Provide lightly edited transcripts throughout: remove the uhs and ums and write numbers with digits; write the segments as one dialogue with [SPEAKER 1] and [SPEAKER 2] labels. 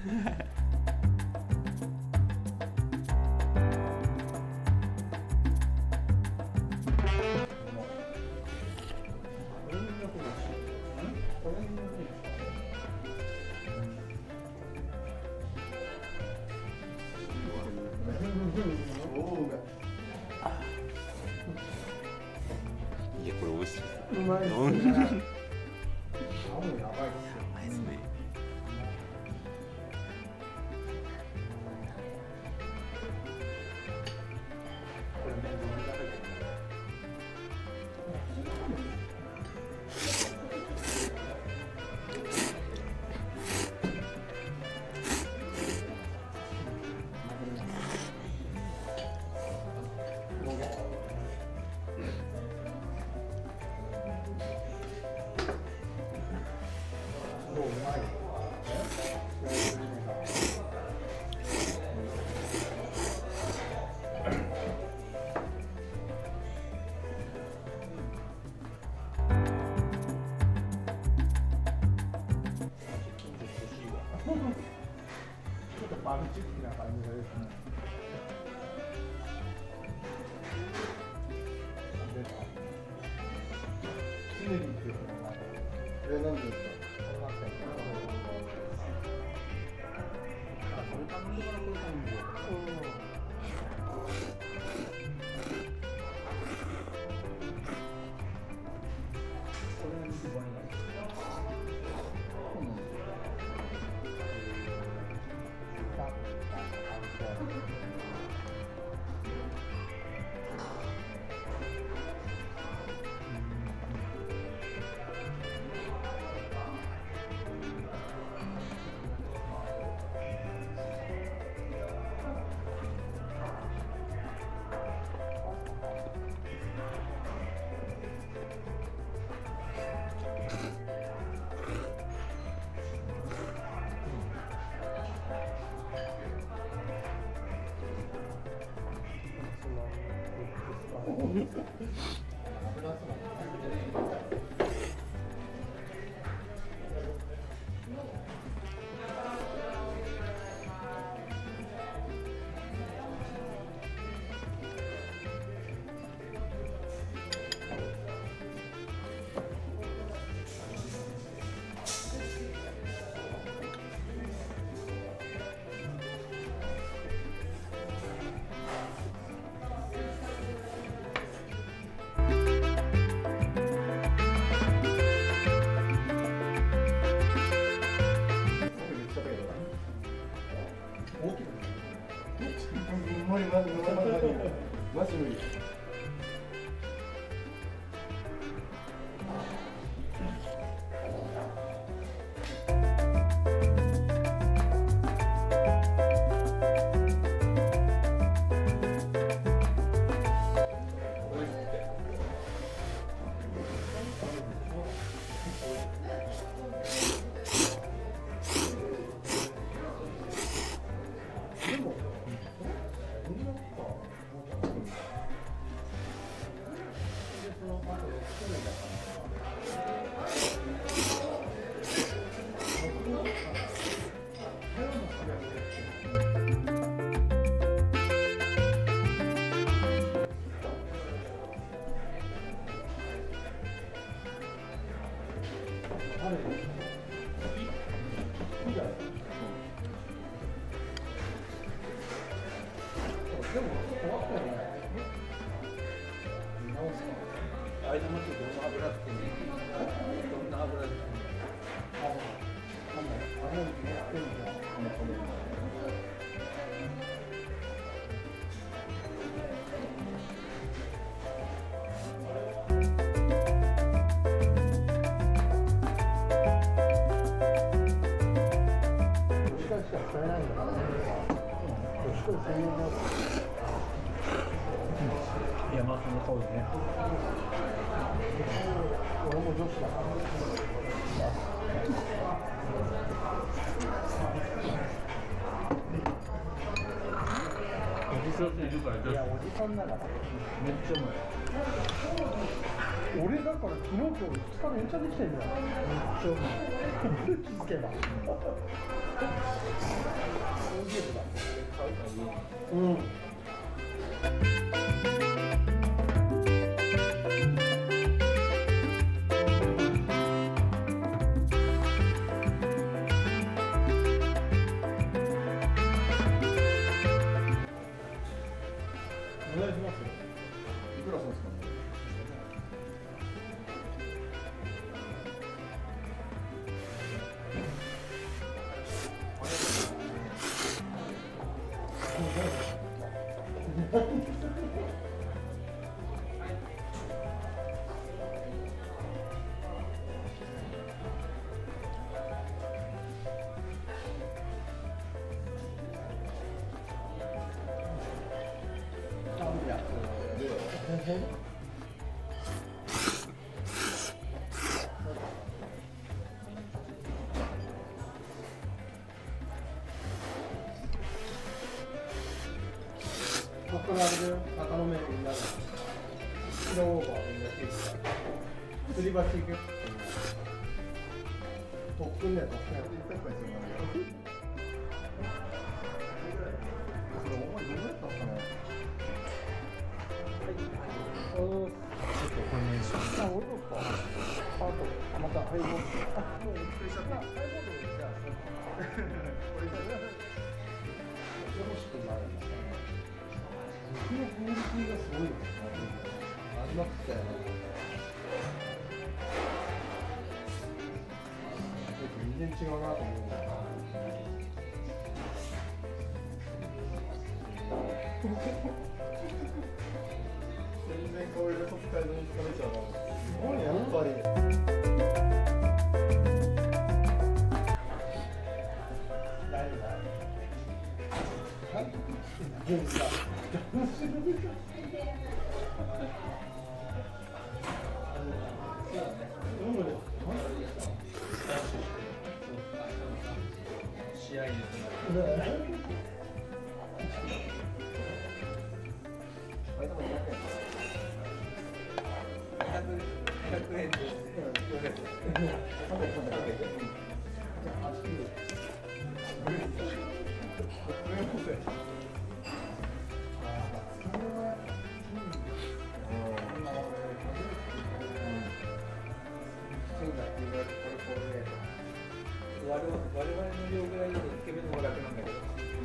[SPEAKER 1] いやこれ美味しい。
[SPEAKER 2] うまいですね。青やばいですよ。
[SPEAKER 1] 甘いですね。
[SPEAKER 2] これね、飲み方ですね。マルチ的な感じですね。チネリっていうのが何ですか？あ、それ頼んでからこれ頼んで。これが一番いい。マジ無理。でも終わったよね。見直すか。間もちょっとどんな油ってどんな油ってあのやってるじゃん。しか使えないんだからね。一人専用のいや、まあその通りね。俺も女子だから。おじさんいるから。いや、おじさんだから。めっちゃうまい。 俺だから昨日今日2日連チャンできてんだよ。気づけば。うん。お願いします。いくらそうですか。ここからあれで中野麺みんなでキロオーバーみんなしてるから吊り橋行く特訓だよ特訓やってこれお前どうやったのかな。ちょっとこれねあ、俺どうかあとまたハイボールもうびっくりしちゃったハイボールじゃあこれじゃよろしくなるんだね。肉のクオリティがすごいですね。味わってたよね。全然違うなと思う。全然こういうソフトに食べちゃうの。すごいやっぱり。誰だ。ゲームだ。試合ですね。100円です。我々の量ぐらいでつけ麺の方が楽なんだけど。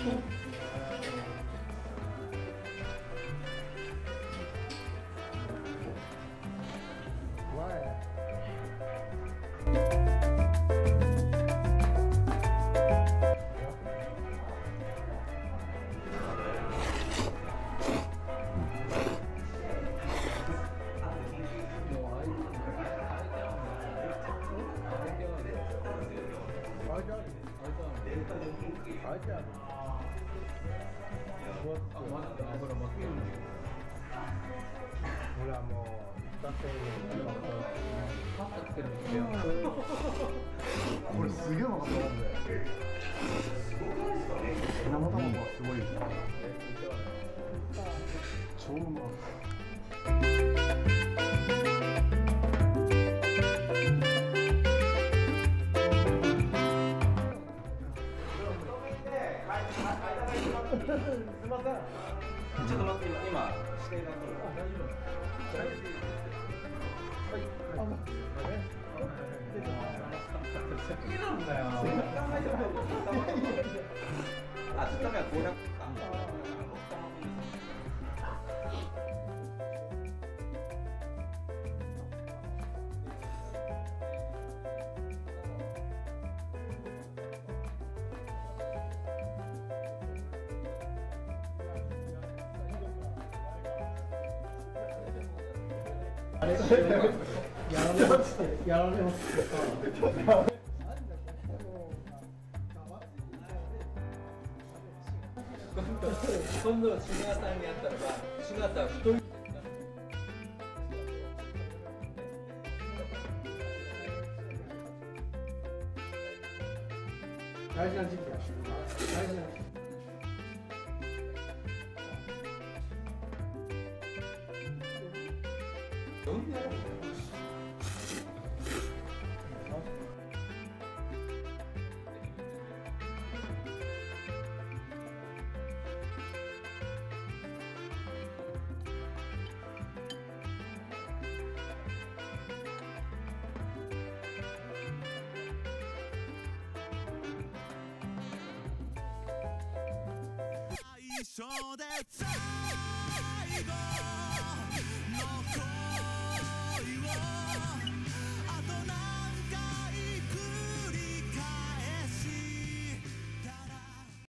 [SPEAKER 2] ほらもうこれすげえうまかったもんで生卵はすごいですね。超うまかった。すみません。ちょっと待って、今指定が来る。大丈夫。はい。好きなんだよ。あ、ちょっと目は500か。あれやられます今度はシュガーさんに会ったらばシュガーさん太い大事な時期だ。大事な時期。どんな
[SPEAKER 1] そうです